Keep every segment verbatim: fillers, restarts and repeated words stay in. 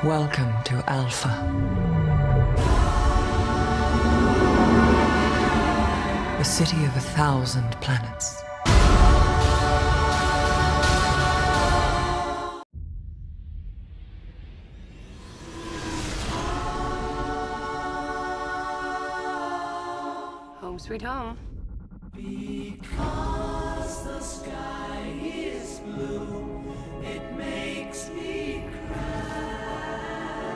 Welcome to Alpha. The city of a thousand planets. Home sweet home. Because the sky is blue, it makes me cry.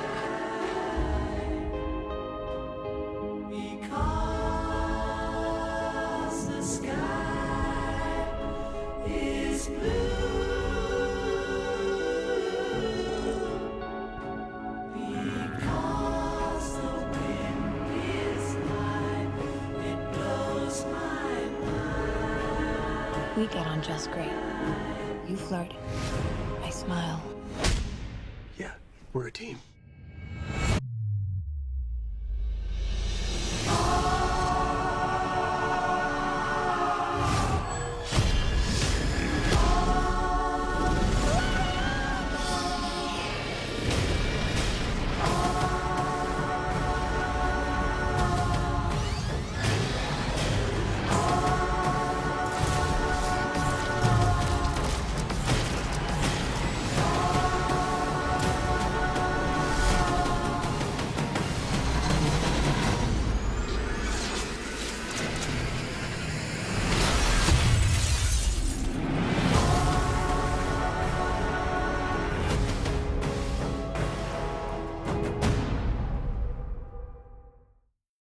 Because the sky is blue. Because the wind is high, it blows my We get on just great. You flirt. I smile. Yeah, we're a team.